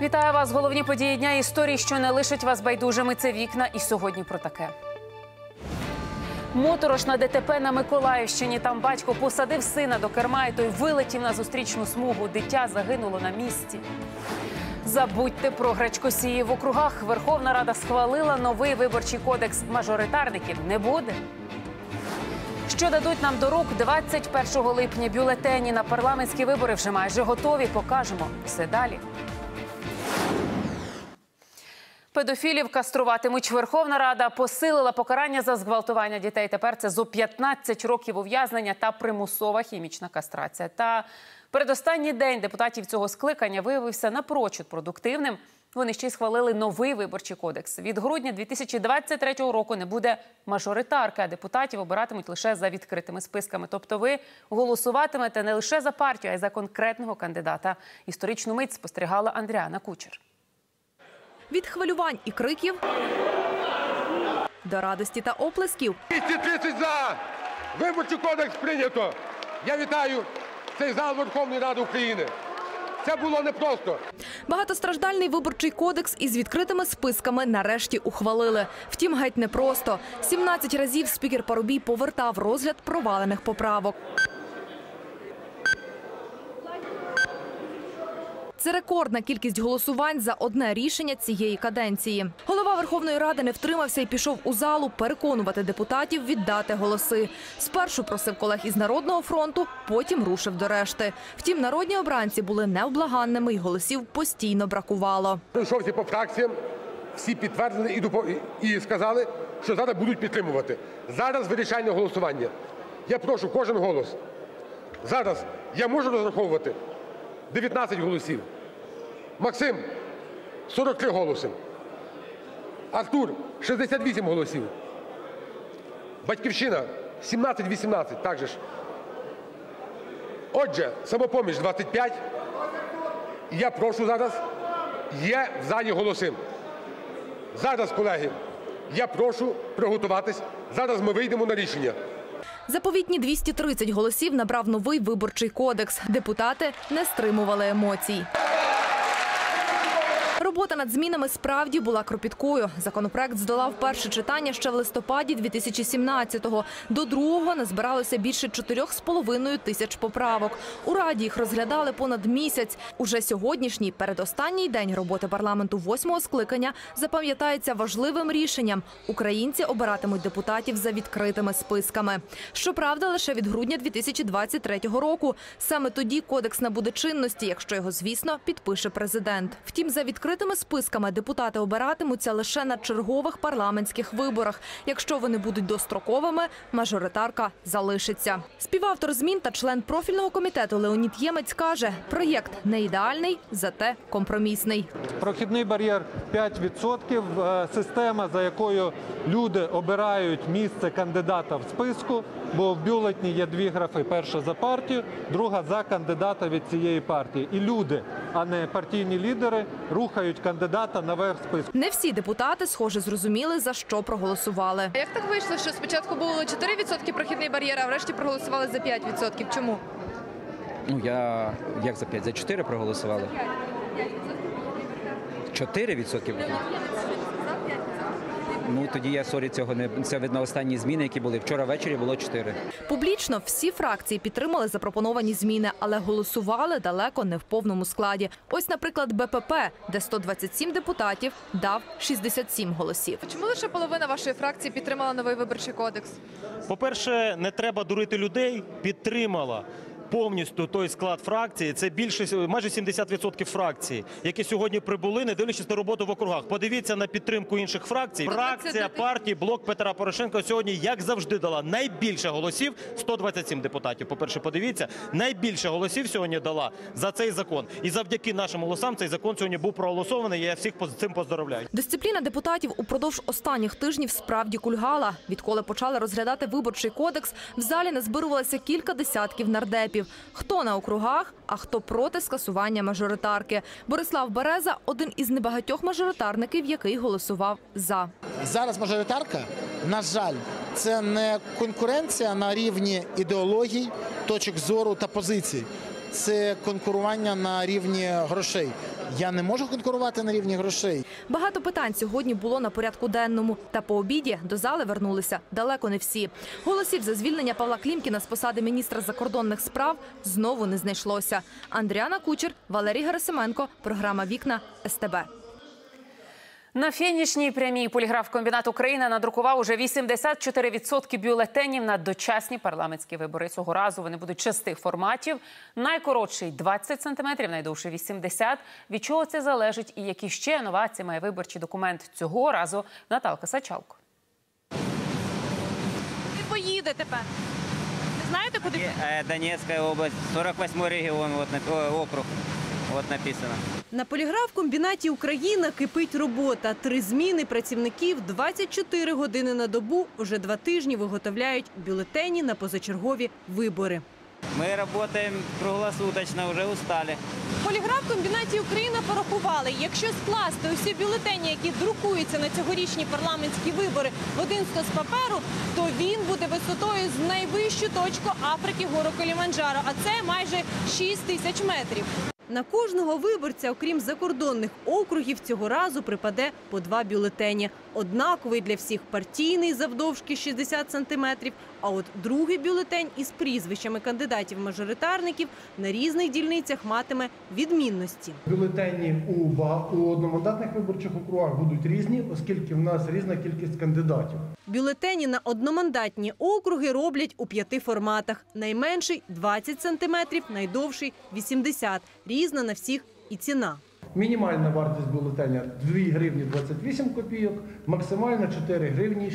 Вітаю вас! Головні події дня, історії, що не лишать вас байдужими. Це «Вікна» і сьогодні про таке. Моторошна ДТП на Миколаївщині. Там батько посадив сина до керма, і той вилетів на зустрічну смугу. Дитя загинуло на місці. Забудьте про гречкосії в округах. Верховна Рада схвалила новий виборчий кодекс. Мажоритарників не буде. Що дадуть нам до рук 21 липня? Бюлетені на парламентські вибори вже майже готові. Покажемо все далі. Педофілів каструватимуть. Верховна Рада посилила покарання за зґвалтування дітей. Тепер це зо 15 років ув'язнення та примусова хімічна кастрація. Та передостанній день депутатів цього скликання виявився напрочуд продуктивним. Вони ще й схвалили новий виборчий кодекс. Від грудня 2023 року не буде мажоритарки, а депутатів обиратимуть лише за відкритими списками. Тобто ви голосуватимете не лише за партію, а й за конкретного кандидата. Історичну мить спостерігала Андріана Кучер. Від хвилювань і криків до радості та оплесків. 230 за! Виборчий кодекс прийнято! Я вітаю цей зал Верховної Ради України! Це було непросто. Багатостраждальний виборчий кодекс із відкритими списками нарешті ухвалили. Втім, геть непросто. 17 разів спікер Парубій повертав розгляд провалених поправок. Це рекордна кількість голосувань за одне рішення цієї каденції. Голова Верховної Ради не втримався і пішов у залу переконувати депутатів віддати голоси. Спершу просив колег із Народного фронту, потім рушив до решти. Втім, народні обранці були невблаганними і голосів постійно бракувало. Прийшовся по фракціям, всі підтвердили і сказали, що зараз будуть підтримувати. Зараз вирішальне голосування. Я прошу кожен голос. Зараз я можу розраховувати 19 голосів. Максим – 43 голоси. Артур – 68 голосів. Батьківщина – 17-18, так же ж. Отже, Самопоміч – 25. І я прошу зараз, є в залі голоси. Зараз, колеги, я прошу приготуватись. Зараз ми вийдемо на рішення. Заповітні 230 голосів набрав новий виборчий кодекс. Депутати не стримували емоцій. Робота над змінами справді була кропіткою. Законопроект здолав перше читання ще в листопаді 2017-го. До другого назбиралося більше 4,5 тисяч поправок. У Раді їх розглядали понад місяць. Уже сьогоднішній, передостанній день роботи парламенту 8-го скликання запам'ятається важливим рішенням. Українці обиратимуть депутатів за відкритими списками. Щоправда, лише від грудня 2023 року. Саме тоді кодекс набуде чинності, якщо його, звісно, підпише президент. Втім, за відкритими списками депутати обиратимуться лише на чергових парламентських виборах. Якщо вони будуть достроковими, мажоритарка залишиться. Співавтор змін та член профільного комітету Леонід Ємець каже, проєкт не ідеальний, зате компромісний. Прохідний бар'єр 5%, система, за якою люди обирають місце кандидата в списку, бо в бюлетні є дві графи. Перша за партію, друга за кандидата від цієї партії. І люди, а не партійні лідери, рухають кандидата наверх списку. Не всі депутати, схоже, зрозуміли, за що проголосували. Як так вийшло, що спочатку було 4% прохідний бар'єр, а врешті проголосували за 5%? Чому? Ну, як за 5? За 4 проголосували? 4%? Ну, тоді я, цього не... Це, видно, останні зміни, які були. Вчора ввечері було 4. Публічно всі фракції підтримали запропоновані зміни, але голосували далеко не в повному складі. Ось, наприклад, БПП, де 127 депутатів, дав 67 голосів. Чому лише половина вашої фракції підтримала новий виборчий кодекс? По-перше, не треба дурити людей, підтримала повністю той склад фракції. Це майже 70% фракції, які сьогодні прибули, не дивлячись на роботу в округах. Подивіться на підтримку інших фракцій. Фракція партії «Блок Петра Порошенка» сьогодні, як завжди, дала найбільше голосів, 127 депутатів. По-перше, подивіться, найбільше голосів сьогодні дала за цей закон. І завдяки нашим голосам цей закон сьогодні був проголосований, і я всіх з цим поздоровляю. Дисципліна депутатів упродовж останніх тижнів справді кульгала. Відколи почали розглядати виборчий кодекс, в залі назбирувалося кілька десятків нардепів. Хто на округах, а хто проти скасування мажоритарки. Борислав Береза – один із небагатьох мажоритарників, який голосував «за». Зараз мажоритарка, на жаль, це не конкуренція на рівні ідеологій, точок зору та позицій. Це конкурування на рівні грошей. Я не можу конкурувати на рівні грошей. Багато питань сьогодні було на порядку денному. Та по обіді до зали вернулися далеко не всі. Голосів за звільнення Павла Клімкіна з посади міністра закордонних справ знову не знайшлося. Андріана Кучер, Валерій Герасименко. Програма «Вікна» СТБ. На фінішній прямій поліграфкомбінат України надрукував уже 84% бюлетенів на дочасні парламентські вибори. Цього разу вони будуть 6 форматів. Найкоротший – 20 сантиметрів, найдовший – 80. Від чого це залежить і які ще новації має виборчий документ цього разу – Наталка Сачалко. Куди поїде тепер? Не знаєте, куди? Донецька область, 48-й регіон, округ, от написано. На поліграфкомбінаті «Україна» кипить робота. 3 зміни працівників, 24 години на добу, вже 2 тижні виготовляють бюлетені на позачергові вибори. Ми працюємо круглосуточно, вже устали. В поліграфкомбінаті «Україна» порахували, якщо скласти усі бюлетені, які друкуються на цьогорічні парламентські вибори в один стос паперу, то він буде висотою з найвищу точку Африки гору Кіліманджаро, а це майже 6 тисяч метрів. На кожного виборця, окрім закордонних округів, цього разу припаде по 2 бюлетені. Однаковий для всіх партійний завдовжки 60 сантиметрів, а от другий бюлетень із прізвищами кандидатів-мажоритарників на різних дільницях матиме відмінності. Бюлетені у одномандатних виборчих округах будуть різні, оскільки в нас різна кількість кандидатів. Бюлетені на одномандатні округи роблять у 5 форматах. Найменший – 20 сантиметрів, найдовший – 80. Різна на всіх і ціна. Мінімальна вартість бюлетеня – 2 гривні 28 копійок, максимальна – 4 гривні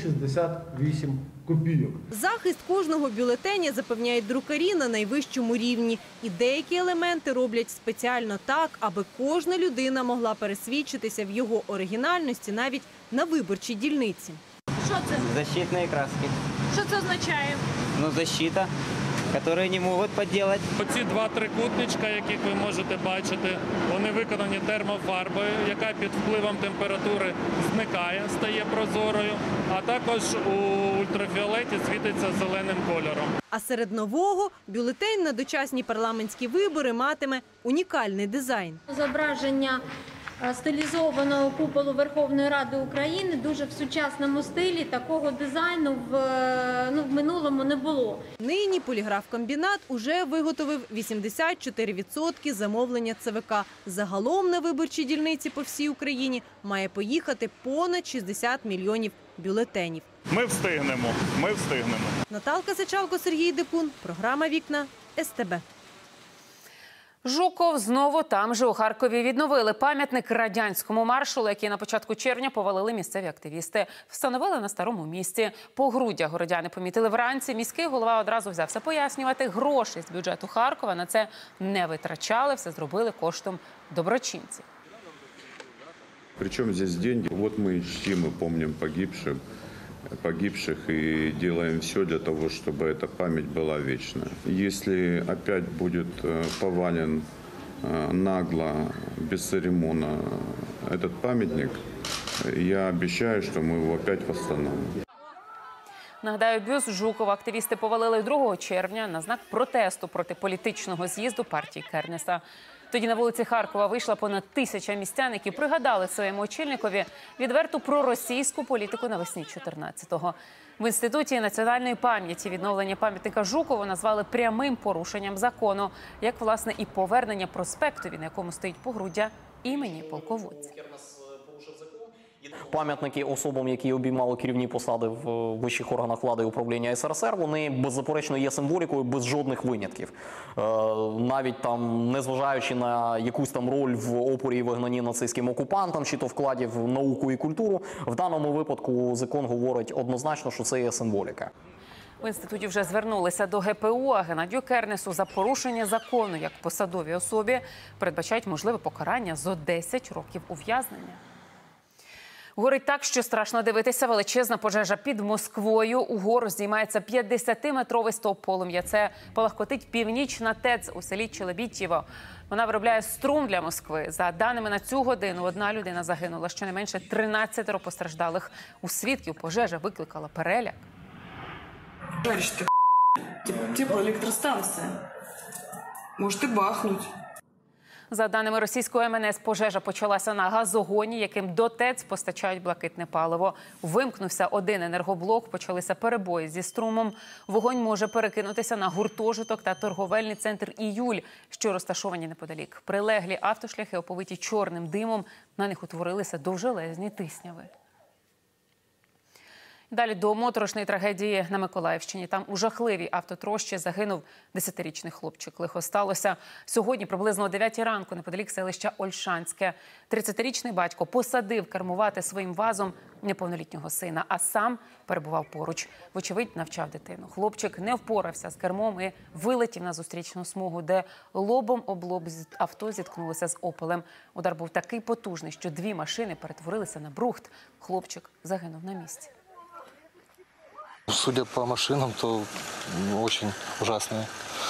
68 копійок. Захист кожного бюлетеня запевняють друкарі на найвищому рівні. І деякі елементи роблять спеціально так, аби кожна людина могла пересвідчитися в його оригінальності навіть на виборчій дільниці. Що це? Защитні краски. Що це означає? Защита, які не можуть підробити. Оці 2 трикутничка, яких ви можете бачити, вони виконані термофарбою, яка під впливом температури зникає, стає прозорою, а також у ультрафіолеті світиться зеленим кольором. А серед нового бюлетень на дочасні парламентські вибори матиме унікальний дизайн. Зображення стилізованого куполу Верховної Ради України дуже в сучасному стилі. Такого дизайну в минулому не було. Нині поліграфкомбінат уже виготовив 84% замовлення ЦВК. Загалом на виборчі дільниці по всій Україні має поїхати понад 60 мільйонів бюлетенів. Ми встигнемо, ми встигнемо. Наталка Сачалко, Сергій Декун. Програма «Вікна» СТБ. Жуков знову там же у Харкові відновили пам'ятник радянському маршалу, який на початку червня повалили місцеві активісти. Встановили на старому місці. Погруддя городяни помітили вранці. Міський голова одразу взявся пояснювати. Гроші з бюджету Харкова на це не витрачали. Все зробили коштом доброчинців. Причем здесь деньги? Вот мы чтим и помним погибших и делаем все для того, чтобы эта память была вечная. Если опять будет повален нагло, бесцеремонно этот памятник, я обещаю, что мы его опять восстановим. Нагадаю, бюст Жукова активісти повалили 2 червня на знак протесту проти політичного з'їзду партії Кернеса. Тоді на вулиці Харкова вийшла понад 1000 містян, які пригадали своєму очільникові відверту проросійську політику навесні 14-го. В Інституті національної пам'яті відновлення пам'ятника Жукову назвали прямим порушенням закону, як, власне, і повернення проспектові, на якому стоїть погруддя імені полководця. Пам'ятники особам, які обіймали керівні посади в вищих органах влади і управління СРСР, вони беззаперечно є символікою без жодних винятків. Навіть там, незважаючи на якусь там роль в опорі і вигнанні нацистським окупантам, чи то вкладів в науку і культуру, в даному випадку закон говорить однозначно, що це є символіка. В інституті вже звернулися до ГПУ, а Геннадію Кернесу за порушення закону як посадовій особі передбачають можливе покарання зо 10 років ув'язнення. Горить так, що страшно дивитися. Величезна пожежа під Москвою. Угору здіймається 50-метровий стовп полум'я. Це палахкотить північна ТЕЦ у селі Челебітєво. Вона виробляє струм для Москви. За даними на цю годину, 1 людина загинула. Щонайменше 13 постраждалих. У свідків пожежа викликала переляк. Теплоелектростанція. Може і бахнуть. За даними російського МНС, пожежа почалася на газогоні, яким до ТЕЦ постачають блакитне паливо. Вимкнувся один енергоблок, почалися перебої зі струмом. Вогонь може перекинутися на гуртожиток та торговельний центр «Іюль», що розташовані неподалік. Прилеглі автошляхи, оповиті чорним димом, на них утворилися довжелезні тисняви. Далі до моторошної трагедії на Миколаївщині. Там у жахливій автотрощі загинув 10-річний хлопчик. Лихо сталося сьогодні приблизно о 9 ранку неподалік селища Ольшанське. 30-річний батько посадив кермувати своїм вазом неповнолітнього сина, а сам перебував поруч. Вочевидь, навчав дитину. Хлопчик не впорався з кермом і вилетів на зустрічну смугу, де лобом об лоб авто зіткнулося з «Опелем». Удар був такий потужний, що 2 машини перетворилися на брухт. Хлопчик загинув на місці. Судя по машинам, то очень ужасные.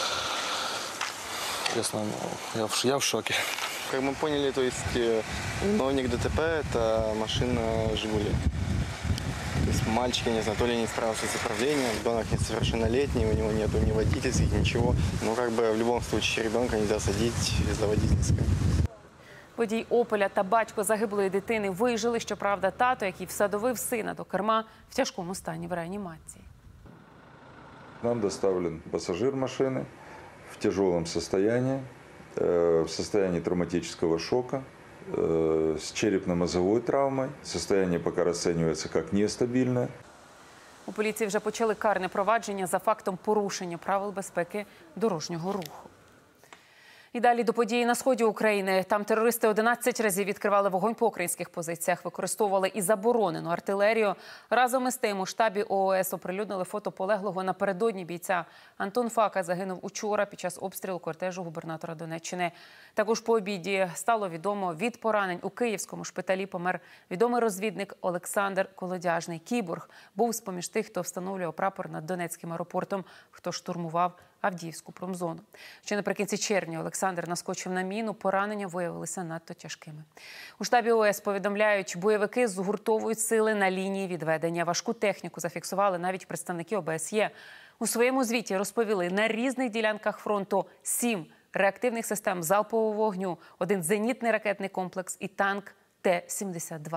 Честно, я в шоке. Как мы поняли, то есть виновник ДТП – это машина «Жигули». То есть мальчик, я не знаю, то ли не справился с управлением, ребенок несовершеннолетний, у него нету ни водительских, ничего. Но как бы в любом случае ребенка нельзя садить за водительское. Водій «Опеля» та батько загиблої дитини вижили. Щоправда, тато, який всадовив сина до керма, в тяжкому стані в реанімації. Нам доставлен пассажир машины в тяжелом состоянии, в состоянии травматического шока, с черепно-мозговой травмой. Состояние пока расценивается как нестабильное. У поліції вже почали карне провадження за фактом порушення правил безпеки дорожнього руху. І далі до події на сході України. Там терористи 11 разів відкривали вогонь по українських позиціях, використовували і заборонену артилерію. Разом із тим у штабі ООС оприлюднили фото полеглого напередодні бійця. Антон Фака загинув учора під час обстрілу кортежу губернатора Донеччини. Також по обіді стало відомо, від поранень у київському шпиталі помер відомий розвідник Олександр Колодяжний. Кіборг був з-поміж тих, хто встановлював прапор над Донецьким аеропортом, хто штурмував Авдіївську промзону. Ще наприкінці червня Олександр наскочив на міну, поранення виявилися надто тяжкими. У штабі ОС повідомляють, бойовики згуртовують сили на лінії відведення. Важку техніку зафіксували навіть представники ОБСЄ. У своєму звіті розповіли, на різних ділянках фронту 7 реактивних систем залпового вогню, 1 зенітний ракетний комплекс і танк Т-72.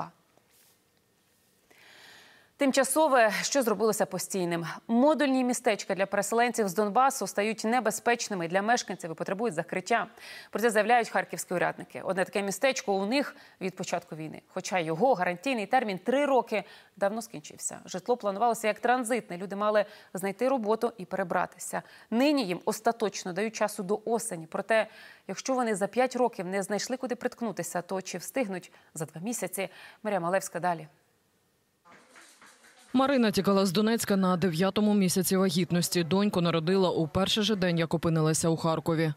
Тимчасове, що зробилося постійним. Модульні містечка для переселенців з Донбасу стають небезпечними для мешканців і потребують закриття. Про це заявляють харківські урядники. Одне таке містечко у них від початку війни. Хоча його гарантійний термін 3 роки давно скінчився. Житло планувалося як транзитне. Люди мали знайти роботу і перебратися. Нині їм остаточно дають часу до осені. Проте, якщо вони за 5 років не знайшли куди приткнутися, то чи встигнуть за 2 місяці? Марія Малевська далі. Марина тікала з Донецька на 9-му місяці вагітності. Доньку народила у перший же день, як опинилася у Харкові.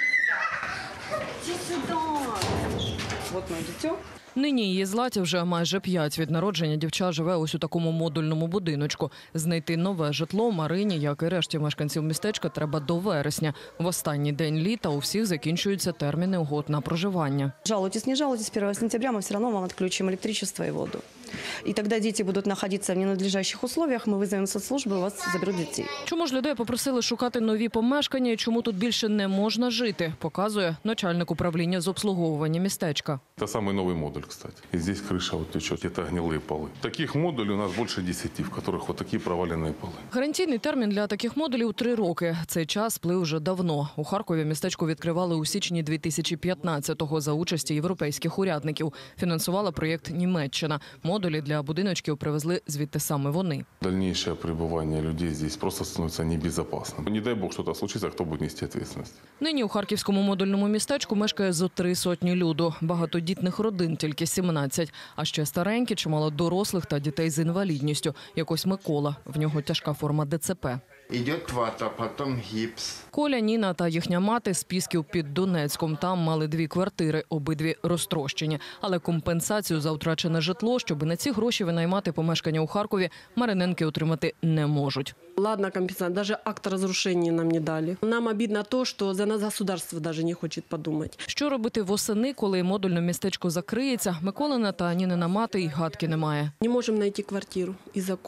Нині її Златі вже майже 5. Від народження дівча живе ось у такому модульному будиночку. Знайти нове житло Марині, як і решті мешканців містечка, треба до вересня. В останній день літа у всіх закінчуються терміни угод на проживання. Жалуйтесь, не жалуйтесь, 1 сентября мы все равно вам отключим электричество и воду. И тогда дети будут находиться в ненадлежащих условиях, мы вызовем соцслужбы, у вас заберут детей. Чому ж людей попросили шукати нові помешкання і чому тут більше не можна жити, показує начальник управління з обслуговування містечка. Это самый новый модуль, кстати. И здесь крыша вот течет, это гнилые полы. Таких модулей у нас больше 10, в которых вот такие проваленные полы. Гарантійний термін для таких модулів – 3 роки. Цей час сплив вже давно. У Харкові містечко відкривали у січні 2015-го за участі європейських урядників. Фінансувала проєкт Німеччина. Модулі для будиночків привезли звідти саме вони. Дальнейшее пребывание людей здесь просто становится небезопасным. Не дай бог что-то случится, кто будет нести ответственность. Нині у харківському модульному містечку мешкає зо 300 люду. Багатодітних родин тільки 17. А ще старенькі, чимало дорослих та дітей з інвалідністю. Як ось Микола. В нього тяжка форма ДЦП. Іде вата, потім гіпс. Коля, Ніна та їхня мати з Пісків під Донецьком. Там мали 2 квартири, обидві розтрощені. Але компенсацію за втрачене житло, щоб на ці гроші винаймати помешкання у Харкові, мариненки отримати не можуть. Ладно, компенсация, даже акт разрушения нам не дали. Нам обидно то, что за нас государство даже не хочет подумать. Що робити восени, коли модульне містечко закриється, Миколина та Нінина мати й гадки немає. Не можемо знайти квартиру із-за Колі.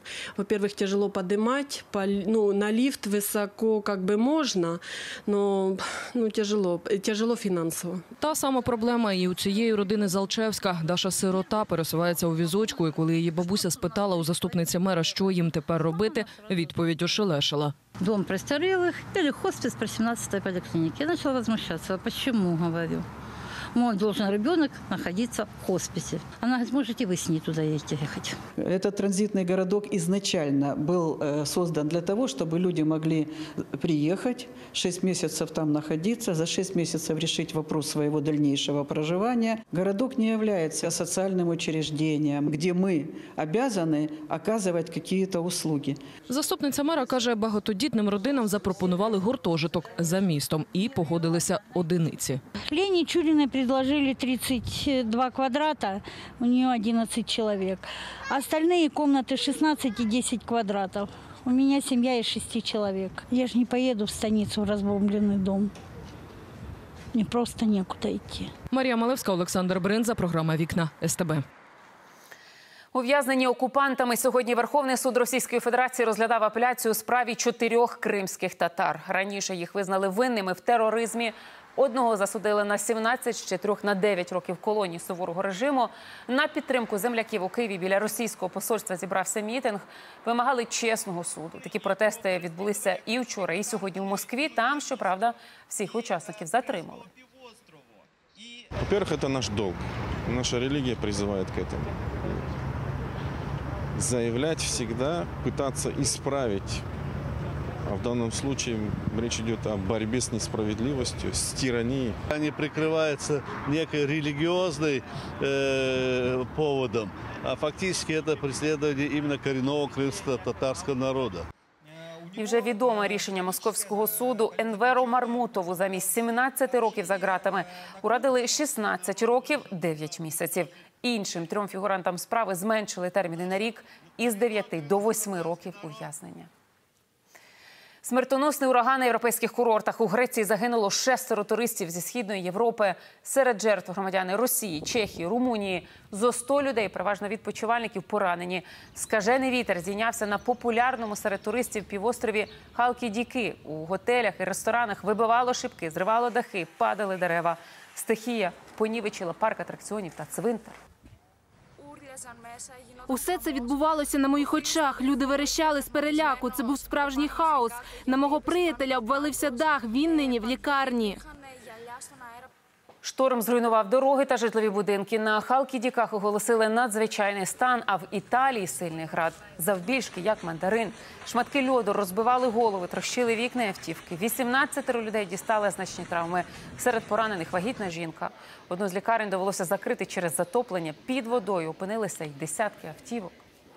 Во-первых, тяжело поднимать, на лифт высоко как бы можно, но тяжело финансово. Та сама проблема і у цієї родини Залчевська. Даша сирота пересувається у візочку, і коли її бабуся спитала у заступниці мера, що їм тепер робити, відповідь ошелешила. Дом престарелых или хоспис при 17-й поликлинике. Я начала возмущаться. Почему, говорю? Мой должен ребенок находиться в хосписе. Она говорит, можете вы с ней туда ехать. Этот транзитный городок изначально был создан для того, чтобы люди могли приехать, 6 месяцев там находиться, за 6 месяцев решить вопрос своего дальнейшего проживания. Городок не является социальным учреждением, где мы обязаны оказывать какие-то услуги. Заступниця мера каже, багатодітним родинам запропонували гуртожиток за містом і погодилися одиниці. Лене Чуриной предложили 32 квадрата, у нее 11 человек. Остальные комнаты 16 и 10 квадратов. У меня семья из 6 человек. Я же не поеду в станицу в разбомбленный дом. Мне просто некуда идти. Марія Малевська, Олександр Бринза, програма «Вікна» СТБ. Ув'язнені окупантами сьогодні Верховний суд Російської Федерації розглядав апеляцію у справі 4 кримських татар. Раніше їх визнали винними в тероризмі. Одного засудили на 17, ще 3 на 9 років колонії суворого режиму. На підтримку земляків у Києві біля російського посольства зібрався мітинг. Вимагали чесного суду. Такі протести відбулися і вчора, і сьогодні в Москві. Там, щоправда, всіх учасників затримали. Во-первых, это наш долг. Наша религия призывает к этому. Заявлять всегда, пытаться исправить. А в данном случае речь идет о борьбе с несправедливостью, с тиранией. Они прикрываются некой религиозной поводом, а фактически это преследование именно коренного крымско-татарского народа. І вже відоме рішення Московського суду. Енверу Мармутову замість 17 років за ґратами урадили 16 років 9 місяців. Іншим 3 фігурантам справи зменшили терміни на рік із 9 до 8 років ув'язнення. Смертоносний ураган на європейських курортах. У Греції загинуло 6 туристів зі Східної Європи. Серед жертв громадяни Росії, Чехії, Румунії. Зо 100 людей, переважно відпочивальників, поранені. Скажений вітер здійнявся на популярному серед туристів півострові Халкідіки. У готелях і ресторанах вибивало шибки, зривало дахи, падали дерева. Стихія понівечила парк атракціонів та цвинтар. Усе це відбувалося на моїх очах. Люди верещали з переляку. Це був справжній хаос. На мого приятеля обвалився дах. Він нині в лікарні. Шторм зруйнував дороги та житлові будинки. На Халкідіках оголосили надзвичайний стан, а в Італії сильний град. Завбільшки, як мандарин. Шматки льоду розбивали голови, трощили вікна і автівки. 18 людей дістали значні травми. Серед поранених вагітна жінка. Одну з лікарень довелося закрити через затоплення. Під водою опинилися й десятки автівок.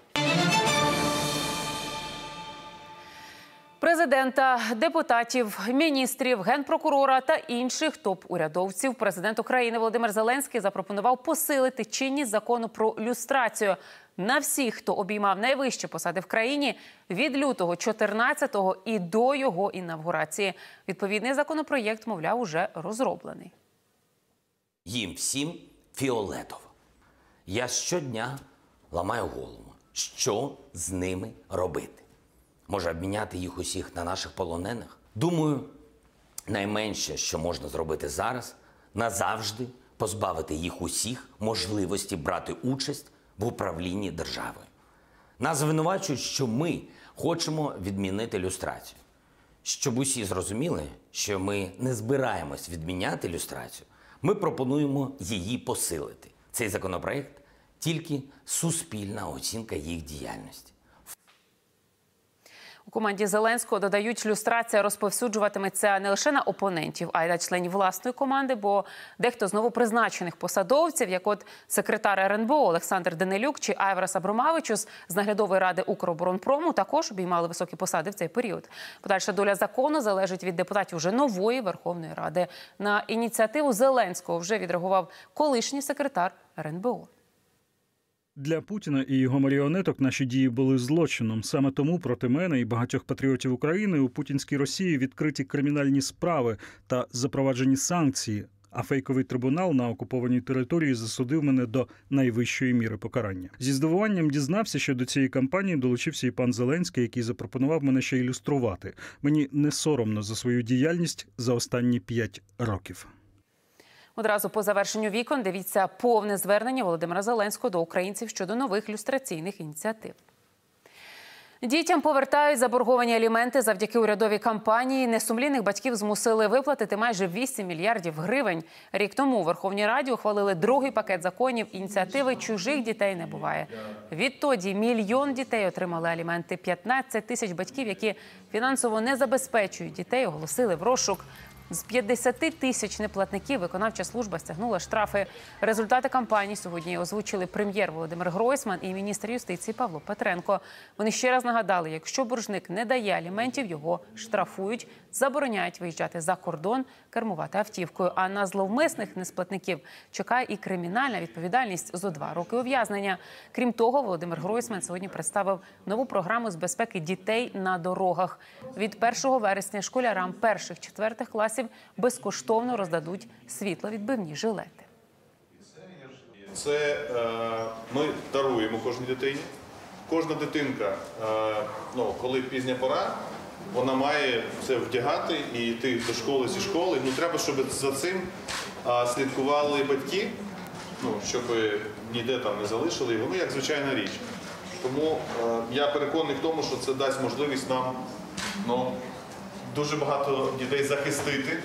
Президента, депутатів, міністрів, генпрокурора та інших топ-урядовців президент України Володимир Зеленський запропонував посилити чинність закону про люстрацію на всіх, хто обіймав найвищі посади в країні від лютого 14-го і до його інавгурації. Відповідний законопроєкт, мовляв, уже розроблений. Їм всім фіолетово. Я щодня ламаю голову, що з ними робити. Може, обміняти їх усіх на наших полонених? Думаю, найменше, що можна зробити зараз, назавжди позбавити їх усіх можливості брати участь в управлінні державою. Нас звинувачують, що ми хочемо відмінити люстрацію. Щоб усі зрозуміли, що ми не збираємось відміняти люстрацію, ми пропонуємо її посилити. Цей законопроект – тільки суспільна оцінка їх діяльності. У команді Зеленського додають, люстрація розповсюджуватиметься не лише на опонентів, а й на членів власної команди, бо дехто з новопризначених посадовців, як от секретар РНБО Олександр Данилюк чи Айварас Абромавичус з наглядової ради Укроборонпрому, також обіймали високі посади в цей період. Подальша доля закону залежить від депутатів вже нової Верховної Ради. На ініціативу Зеленського вже відреагував колишній секретар РНБО. Для Путіна і його маріонеток наші дії були злочином. Саме тому проти мене і багатьох патріотів України у путінській Росії відкриті кримінальні справи та запроваджені санкції. а фейковий трибунал на окупованій території засудив мене до найвищої міри покарання. Зі здивуванням дізнався, що до цієї кампанії долучився і пан Зеленський, який запропонував мене ще ілюструвати. Мені не соромно за свою діяльність за останні 5 років. Одразу по завершенню вікон дивіться повне звернення Володимира Зеленського до українців щодо нових люстраційних ініціатив. Дітям повертають заборговані аліменти завдяки урядовій кампанії. Несумлінних батьків змусили виплатити майже 8 мільярдів гривень. Рік тому у Верховній Раді ухвалили другий пакет законів ініціативи «Чужих дітей не буває». Відтоді 1 мільйон дітей отримали аліменти. 15 тисяч батьків, які фінансово не забезпечують дітей, оголосили в розшук. З 50 тисяч неплатників виконавча служба стягнула штрафи. Результати кампанії сьогодні озвучили прем'єр Володимир Гройсман і міністр юстиції Павло Петренко. Вони ще раз нагадали, якщо боржник не дає аліментів, його штрафують, забороняють виїжджати за кордон, кермувати автівкою. А на зловмисних несплатників чекає і кримінальна відповідальність зо 2 роки ув'язнення. Крім того, Володимир Гройсман сьогодні представив нову програму з безпеки дітей на дорогах. Від 1 вересня школярам 1-4 класів безкоштовно роздадуть світловідбивні жилети. Це ми даруємо кожній дитині. Кожна дитинка, коли пізня пора, вона має це вдягати і йти до школи зі школи. Треба, щоб за цим слідкували батьки, щоб ніде там не залишили його, як звичайна річ. Тому я переконаний в тому, що це дасть можливість нам дуже багато дітей захистити.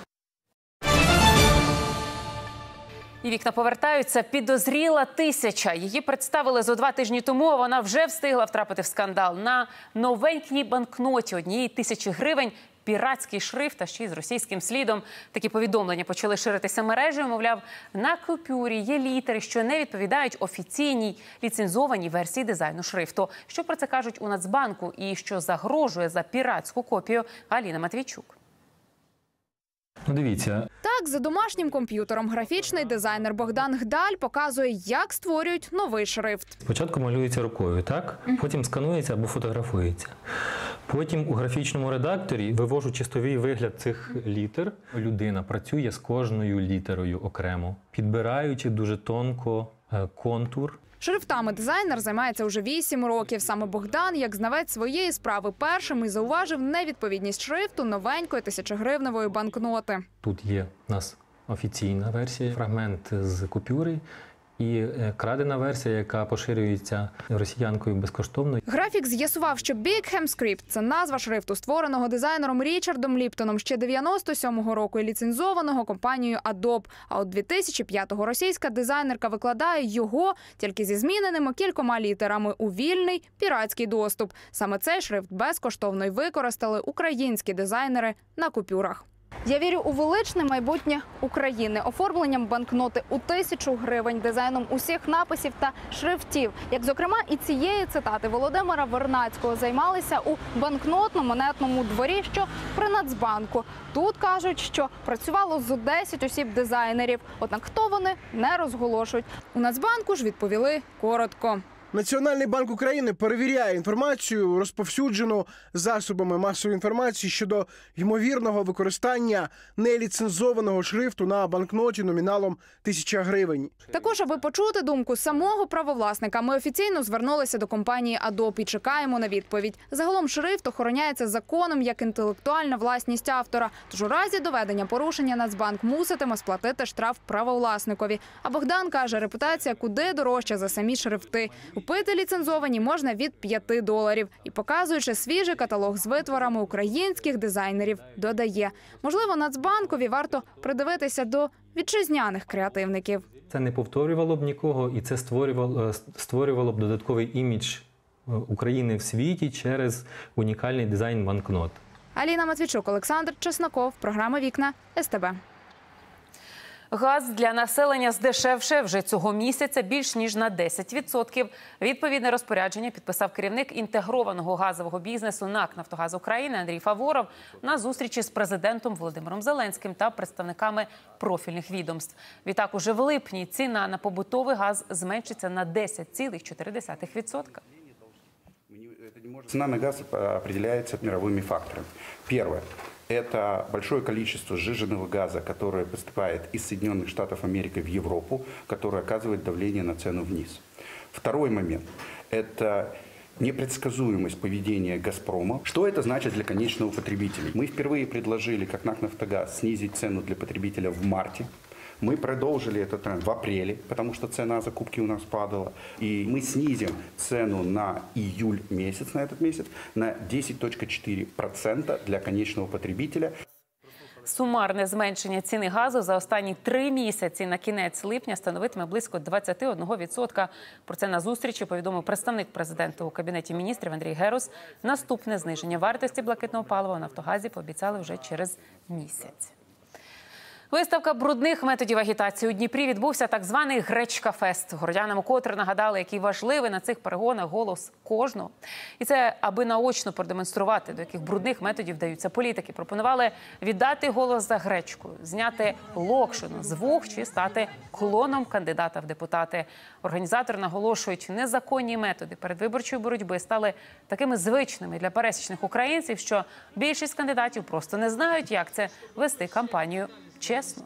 І вікна повертаються. Підозріла 1000. Її представили зо 2 тижні тому, а вона вже встигла втрапити в скандал. На новенькій банкноті 1000 гривень піратський шрифт, та ще й з російським слідом. Такі повідомлення почали ширитися мережею. Мовляв, на купюрі є літери, що не відповідають офіційній ліцензованій версії дизайну шрифту. Що про це кажуть у Нацбанку і що загрожує за піратську копію, Аліна Матвійчук. Дивіться. Так, за домашнім комп'ютером графічний дизайнер Богдан Гдаль показує, як створюють новий шрифт. Спочатку малюється рукою, так? Потім сканується або фотографується. Потім у графічному редакторі вивожу чистовий вигляд цих літер. Людина працює з кожною літерою окремо, підбираючи дуже тонко контур. Шрифтами дизайнер займається вже 8 років. Саме Богдан, як знавець своєї справи, першим і зауважив невідповідність шрифту новенької 1000-гривневої банкноти. Тут є у нас офіційна версія, фрагмент з купюри і крадена версія, яка поширюється росіянкою безкоштовно. Графік з'ясував, що Bigham Script – це назва шрифту, створеного дизайнером Річардом Ліптоном ще 97-го року і ліцензованого компанією Adobe. А от 2005-го російська дизайнерка викладає його тільки зі зміненими кількома літерами у вільний піратський доступ. Саме цей шрифт безкоштовно й використали українські дизайнери на купюрах. Я вірю у величне майбутнє України. Оформленням банкноти у 1000 гривень, дизайном усіх написів та шрифтів. Як, зокрема, і цієї цитати Володимира Вернадського займалися у банкнотно-монетному дворі, що при Нацбанку. Тут кажуть, що працювало зо 10 осіб дизайнерів. Однак хто вони, не розголошують. У Нацбанку ж відповіли коротко. Національний банк України перевіряє інформацію, розповсюджену засобами масової інформації щодо ймовірного використання неліцензованого шрифту на банкноті номіналом 1000 гривень. Також, аби почути думку самого правовласника, ми офіційно звернулися до компанії Adobe і чекаємо на відповідь. Загалом шрифт охороняється законом як інтелектуальна власність автора. Тож у разі доведення порушення Нацбанк муситиме сплатити штраф правовласникові. А Богдан каже, репутація куди дорожча за самі шрифти. Купити ліцензовані можна від $5. І, показуючи свіжий каталог з витворами українських дизайнерів, додає, можливо, Нацбанкові варто придивитися до вітчизняних креативників. Це не повторювало б нікого, і це створювало б додатковий імідж України в світі через унікальний дизайн банкнот. Аліна Матвійчук, Олександр Чесноков, програма «Вікна», СТБ. Газ для населення здешевше вже цього місяця більш ніж на 10%. Відповідне розпорядження підписав керівник інтегрованого газового бізнесу НАК «Нафтогаз України» Андрій Фаворов на зустрічі з президентом Володимиром Зеленським та представниками профільних відомств. Відтак, уже в липні ціна на побутовий газ зменшиться на 10,4%. Цена на газ определяется мировыми факторами. Первое – Это большое количество сжиженного газа, которое поступает из Соединенных Штатов Америки в Европу, которое оказывает давление на цену вниз. Второй момент – это непредсказуемость поведения «Газпрома». Что это значит для конечного потребителя? Мы впервые предложили, как НАК «Нафтогаз», снизить цену для потребителя в марте. Мы продолжили этот тренд в апреле, потому что цена закупки у нас падала. И мы снизим цену на июль месяц, на этот месяц, на 10,4% для конечного потребителя. Сумарне зменшення ціни газу за останні 3 місяці на кінець липня становитиме близько 21%. Про це на зустрічі повідомив представник президента у Кабінеті міністрів Андрій Герус. Наступне зниження вартості блакитного палива у «Нафтогазі» пообіцяли вже через місяць. Виставка брудних методів агітації у Дніпрі відбувся так званий «Гречка-фест». Городянам укотре нагадали, який важливий на цих перегонах голос кожного. І це аби наочно продемонструвати, до яких брудних методів вдаються політики. Пропонували віддати голос за гречкою, зняти локшину з вух чи стати клоном кандидата в депутати. Організатори наголошують, незаконні методи передвиборчої боротьби стали такими звичними для пересічних українців, що більшість кандидатів просто не знають, як це вести кампанію чесно.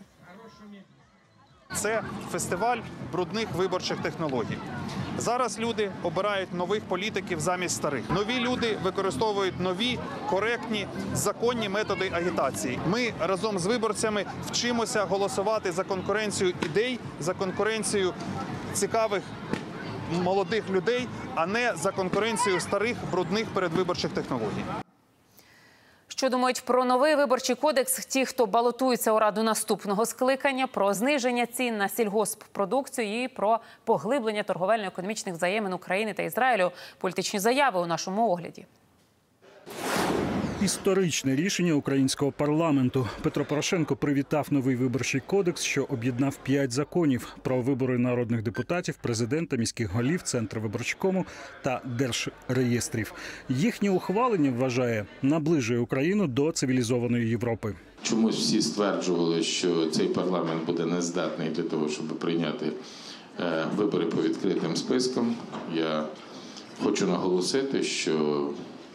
Це фестиваль брудних виборчих технологій. Зараз люди обирають нових політиків замість старих. Нові люди використовують нові, коректні, законні методи агітації. Ми разом з виборцями вчимося голосувати за конкуренцію ідей, за конкуренцію цікавих молодих людей, а не за конкуренцію старих брудних передвиборчих технологій. Що думають про новий виборчий кодекс ті, хто балотується у Раду наступного скликання, про зниження цін на сільгосппродукцію і про поглиблення торговельно-економічних взаємин України та Ізраїлю? Політичні заяви у нашому огляді. Історичне рішення українського парламенту. Петро Порошенко привітав новий виборчий кодекс, що об'єднав 5 законів про вибори народних депутатів, президента, міських голів, Центрвиборчкому та держреєстрів. Їхнє ухвалення, вважає, наближує Україну до цивілізованої Європи. Чомусь всі стверджували, що цей парламент буде нездатний для того, щоб прийняти вибори по відкритим спискам. Я хочу наголосити, що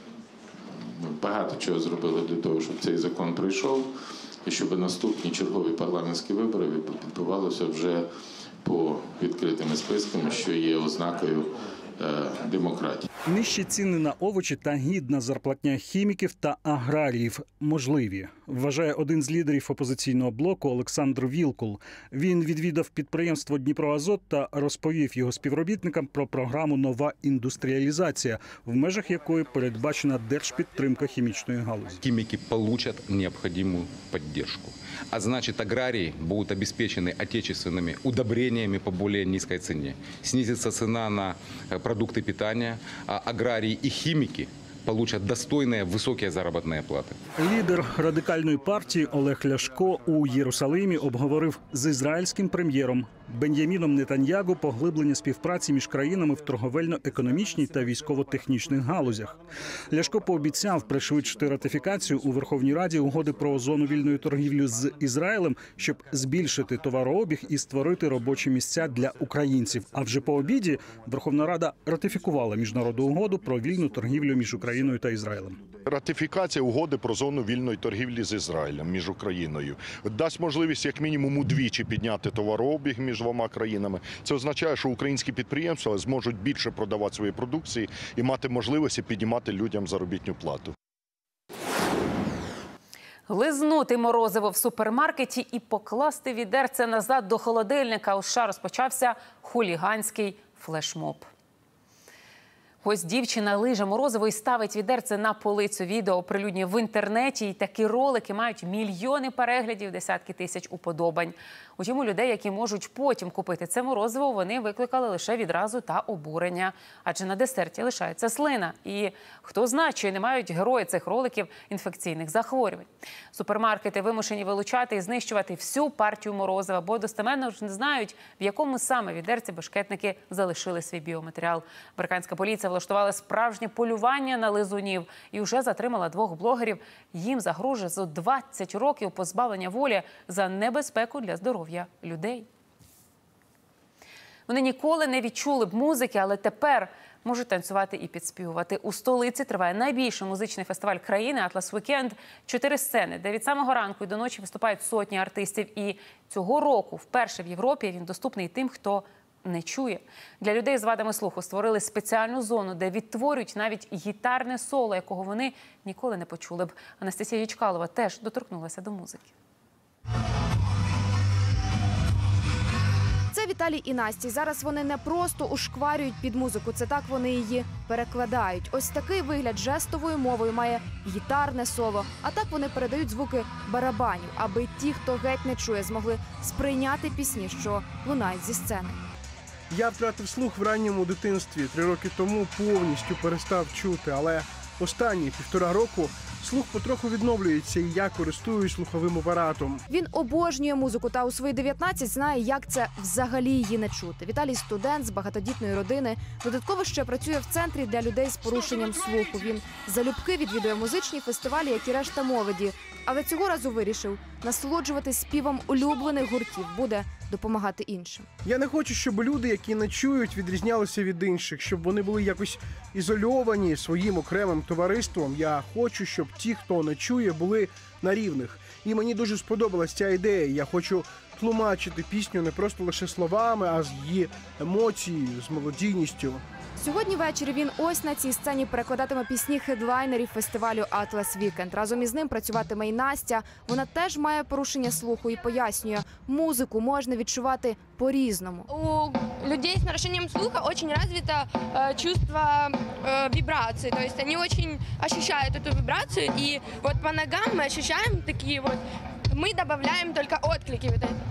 багато чого зробили для того, щоб цей закон прийшов, і щоб наступні чергові парламентські вибори відбувалися вже по відкритими списками, що є ознакою демократії. Нижчі ціни на овочі та гідна зарплатня хіміків та аграріїв можливі, вважає один з лідерів опозиційного блоку Олександр Вілкул. Він відвідав підприємство «Дніпроазот» та розповів його співробітникам про програму «Нова індустріалізація», в межах якої передбачена держпідтримка хімічної галузі. Хіміки получат необхідну підтримку. А значит, аграрии будут обеспечены отечественными удобрениями по более низкой цене. Снизится цена на продукты питания, а аграрии и химики получат достойные високі заробітні плати. Лідер радикальної партії Олег Ляшко у Єрусалимі обговорив з ізраїльським прем'єром Бен'яміном Нетаньягу поглиблення співпраці між країнами в торговельно-економічній та військово-технічних галузях. Ляшко пообіцяв пришвидшити ратифікацію у Верховній Раді угоди про зону вільної торгівлі з Ізраїлем, щоб збільшити товарообіг і створити робочі місця для українців. А вже по обіді Верховна Рада ратифікувала міжнародну угоду про вільну торгівлю між Україною та Ізраїлем. Ратифікація угоди про зону вільної торгівлі з Ізраїлем між Україною дасть можливість як мінімум удвічі підняти товарообіг між двома країнами. Це означає, що українські підприємства зможуть більше продавати свої продукції і мати можливості піднімати людям заробітну плату. Лизнути морозиво в супермаркеті і покласти відерце назад до холодильника. У США розпочався хуліганський флешмоб. Ось дівчина лиже морозиво і ставить відерце на полицю. Відео оприлюднює в інтернеті. І такі ролики мають мільйони переглядів, десятки тисяч уподобань. Утім, у людей, які можуть потім купити це морозиво, вони викликали лише відразу та обурення. Адже на десерті лишається слина. І хто знає, чи не мають герої цих роликів інфекційних захворювань. Супермаркети вимушені вилучати і знищувати всю партію морозива, бо достеменно ж не знають, в якому саме відерці бешкетники залишили свій біоматеріал. Американська поліція влаштувала справжнє полювання на лизунів і вже затримала 2 блогерів. Їм загрожує зо 20 років позбавлення волі за небезпеку для здоров'я людей. Вони ніколи не відчули б музики, але тепер можуть танцювати і підспівувати. У столиці триває найбільший музичний фестиваль країни «Атлас Вікенд». 4 сцени, де від самого ранку і до ночі виступають сотні артистів. І цього року вперше в Європі він доступний тим, хто не чує. Для людей з вадами слуху створили спеціальну зону, де відтворюють навіть гітарне соло, якого вони ніколи не почули б. Анастасія Ячкалова теж доторкнулася до музики. Це Віталій і Настя. Зараз вони не просто ушкварюють під музику, це так вони її перекладають. Ось такий вигляд жестовою мовою має гітарне соло. А так вони передають звуки барабанів, аби ті, хто геть не чує, змогли сприйняти пісні, що лунають зі сцени. Я втратив слух в ранньому дитинстві. 3 роки тому повністю перестав чути, але останні 1,5 року слух потроху відновлюється, і я користуюсь слуховим апаратом. Він обожнює музику та у свої 19 знає, як це взагалі її не чути. Віталій – студент з багатодітної родини. Додатково ще працює в центрі для людей з порушенням слуху. Він залюбки відвідує музичні фестивалі, як і решта молоді. Але цього разу вирішив насолоджуватись співом улюблених гуртів, буде допомагати іншим. Я не хочу, щоб люди, які не чують, відрізнялися від інших, щоб вони були якось ізольовані своїм окремим товариством. Я хочу, щоб ті, хто не чує, були на рівних. І мені дуже сподобалась ця ідея. Я хочу тлумачити пісню не просто лише словами, а з її емоцією, з мелодійністю. Сьогодні ввечері він ось на цій сцені перекладатиме пісні хедлайнерів фестивалю «Атлас Вікенд». Разом із ним працюватиме і Настя. Вона теж має порушення слуху і пояснює, музику можна відчувати по-різному. У людей с нарушением слуха очень развито чувство вибрации. То есть они очень ощущают эту вибрацию. И вот по ногам мы ощущаем такие вот, мы добавляем только отклики. Вот это.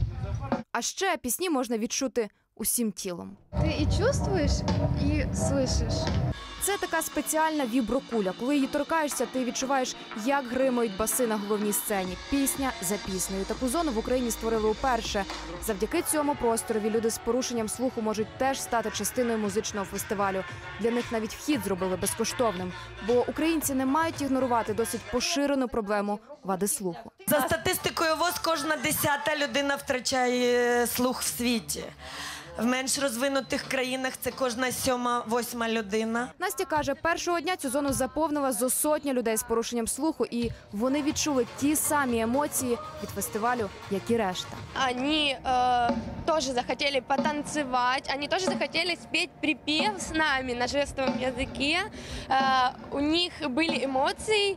А ще пісні можна відчути усім тілом. Ты и чувствуешь, и слышишь. Це така спеціальна віброкуля. Коли її торкаєшся, ти відчуваєш, як гримають баси на головній сцені. Пісня за піснею. Таку зону в Україні створили вперше. Завдяки цьому просторові люди з порушенням слуху можуть теж стати частиною музичного фестивалю. Для них навіть вхід зробили безкоштовним. Бо українці не мають ігнорувати досить поширену проблему вади слуху. За статистикою ВОЗ, кожна 10-та людина втрачає слух в світі. В менш розвинутих країнах це кожна 7-8 людина. Настя каже, першого дня цю зону заповнила зо сотня людей з порушенням слуху, і вони відчули ті самі емоції від фестивалю, як і решта. Они тоже захотели потанцевать, они тоже захотели спеть припев с нами на жестовом языке. У них были эмоции.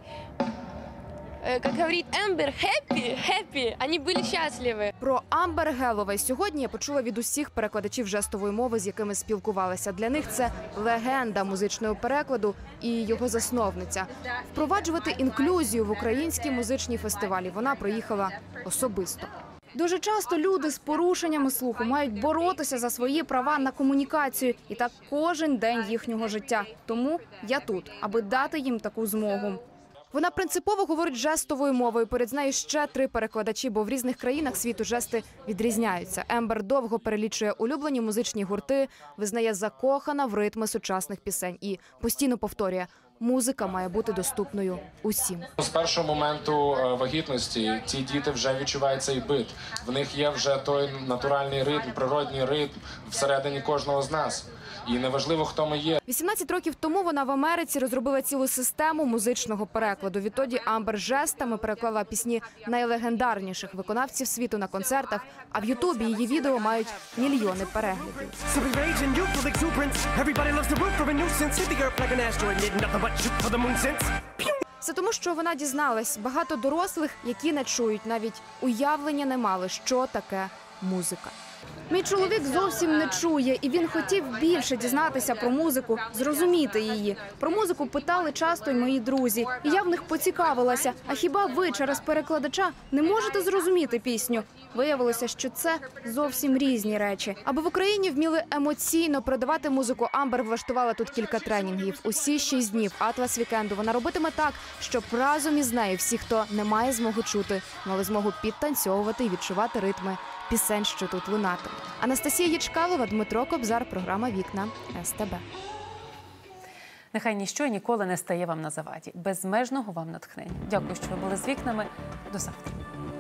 Как говорит Ембер, happy, они были счастливы. Про Амбер Геловей сьогодні я почула від усіх перекладачів жестової мови, з якими спілкувалася. Для них це легенда музичного перекладу і його засновниця. Впроваджувати інклюзію в українські музичні фестивалі вона приїхала особисто. Дуже часто люди з порушеннями слуху мають боротися за свої права на комунікацію. І так кожен день їхнього життя. Тому я тут, аби дати їм таку змогу. Вона принципово говорить жестовою мовою. Поряд з нею ще 3 перекладачі, бо в різних країнах світу жести відрізняються. Ембер довго перелічує улюблені музичні гурти, визнає закохана в ритми сучасних пісень і постійно повторює – музика має бути доступною усім. З першого моменту вагітності ці діти вже відчувають цей бит. В них є вже той натуральний ритм, природній ритм всередині кожного з нас. І неважливо, хто ми є. 18 років тому вона в Америці розробила цілу систему музичного перекладу. Відтоді Амбер жестами переклала пісні найлегендарніших виконавців світу на концертах, а в Ютубі її відео мають мільйони переглядів. Це тому, що вона дізналась, багато дорослих, які не чують, навіть уявлення не мали, що таке музика. Мій чоловік зовсім не чує, і він хотів більше дізнатися про музику, зрозуміти її. Про музику питали часто й мої друзі, і я в них поцікавилася. А хіба ви через перекладача не можете зрозуміти пісню? Виявилося, що це зовсім різні речі. Аби в Україні вміли емоційно передавати музику, Амбер влаштувала тут кілька тренінгів. Усі 6 днів «Атлас Вікенду» вона робитиме так, щоб разом із нею всі, хто не має змоги чути, мали змогу підтанцьовувати і відчувати ритми пісень, що тут лунатимуть. Анастасія Ячкалова, Дмитро Кобзар, програма «Вікна» СТБ. Нехай ніщо і ніколи не стає вам на заваді. Безмежного вам натхнення. Дякую, що ви були з вікнами. До завтра.